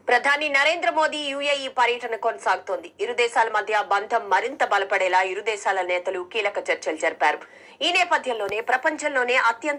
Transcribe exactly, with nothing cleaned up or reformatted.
ప్రధాని నరేంద్ర మోదీ యుఏఈ పర్యటన కొనసాగుతోంది. ఇరు దేశాల మధ్య బంధం మరింత బలపడేలా ఇరు దేశాల నేతలు కీలక చర్చలు జరిపారు. ఈ నేపథ్యంలోనే ప్రపంచంలోనే అత్యంత